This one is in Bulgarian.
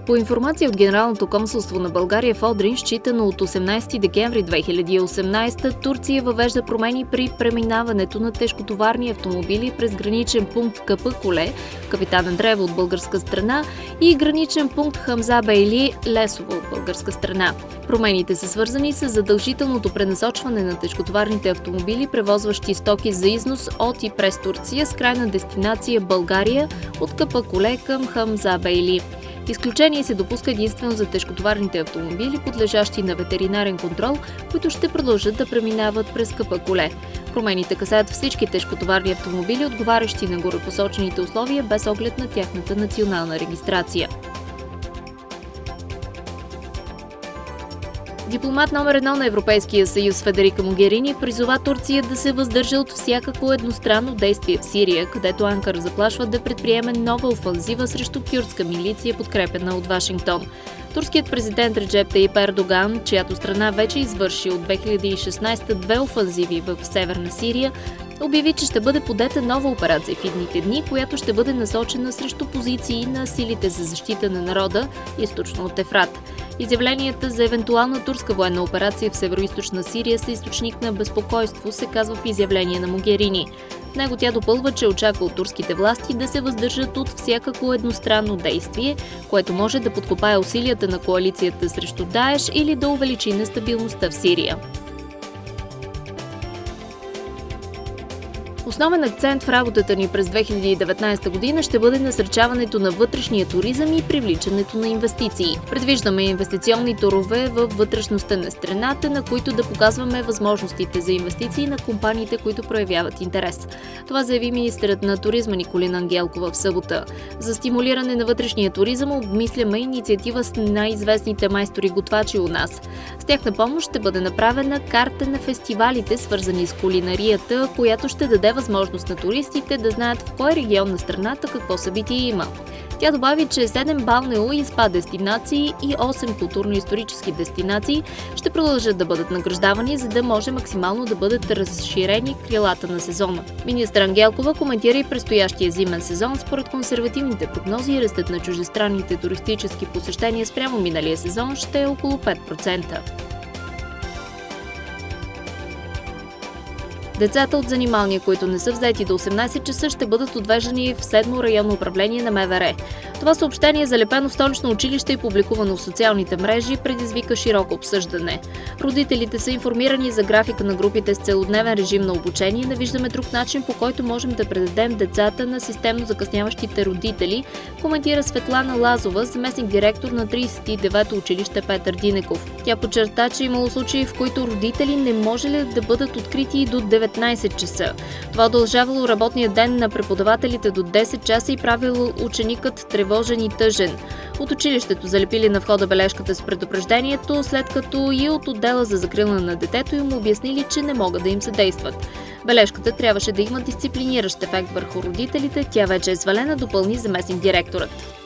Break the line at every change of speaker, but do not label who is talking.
По информация от Генералното консулство на България в Одрин, считано от 18 декември 2018, Турция въвежда промени при преминаването на тежкотоварни автомобили през граничен пункт Капъкуле, Капитан Андреево от българска страна, и граничен пункт Хамза Бейли, Лесово от българска страна. Промените са свързани с задължителното пренасочване на тежкотоварните автомобили, превозващи стоки за износ от и през Турция с крайна дестинация България от Капъкуле към Хамза Бейли. Изключение се допуска единствено за тежкотоварните автомобили, подлежащи на ветеринарен контрол, които ще продължат да преминават през Капъкуле. Промените касаят всички тежкотоварни автомобили, отговарящи на горепосочените условия, без оглед на тяхната национална регистрация. Дипломат номер 1 на Европейския съюз Федерика Могерини призова Турция да се въздържа от всякакво едностранно действие в Сирия, където Анкара заплашва да предприеме нова офанзива срещу кюрдска милиция, подкрепена от Вашингтон. Турският президент Реджеп Таип Ердоган, чиято страна вече извърши от 2016 две офанзиви в Северна Сирия, обяви, че ще бъде подета нова операция в идните дни, която ще бъде насочена срещу позиции на силите за защита на народа, източно от Ефрат. Изявленията за евентуална турска военна операция в североизточна Сирия са източник на безпокойство, се казва в изявление на Могерини. В него тя допълва, че очаква от турските власти да се въздържат от всякакво едностранно действие, което може да подкопае усилията на коалицията срещу Даеш или да увеличи нестабилността в Сирия. Основен акцент в работата ни през 2019 година ще бъде насърчаването на вътрешния туризъм и привличането на инвестиции. Предвиждаме инвестиционни турове във вътрешността на страната, на които да показваме възможностите за инвестиции на компаниите, които проявяват интерес. Това заяви министърът на туризма Николина Ангелкова в събота. За стимулиране на вътрешния туризъм обмисляме инициатива с най-известните майстори-готвачи у нас. С тяхна помощ ще бъде направена карта на фестивалите, свързани с кулинарията, която ще даде възможност на туристите да знаят в кой регион на страната какво събитие има. Тя добави, че 7 балнео и спа дестинации и 8 културно-исторически дестинации ще продължат да бъдат награждавани, за да може максимално да бъдат разширени крилата на сезона. Министър Ангелкова коментира и предстоящия зимен сезон. Според консервативните прогнози, ръстът на чуждестранните туристически посещения спрямо миналия сезон ще е около 5%. Децата от занималния, които не са взети до 18 часа, ще бъдат отвеждани в 7-мо районно управление на МВР. Това съобщение е залепено в столично училище и публикувано в социалните мрежи, предизвика широко обсъждане. Родителите са информирани за графика на групите с целодневен режим на обучение. Не виждаме друг начин, по който можем да предадем децата на системно закъсняващите родители, коментира Светлана Лазова, заместник-директор на 39-то училище Петър Динеков. Тя подчерта, че имало случаи, в които родители не можели да бъдат открити и до 19 часа. Това удължавало работния ден на преподавателите до 10 часа и правило ученикът тревожен и тъжен. От училището залепили на входа бележката с предупреждението, след като и от отдела за закрила на детето им обяснили, че не могат да им съдействат. Бележката трябваше да има дисциплиниращ ефект върху родителите, тя вече е свалена, допълни заместник-директорът.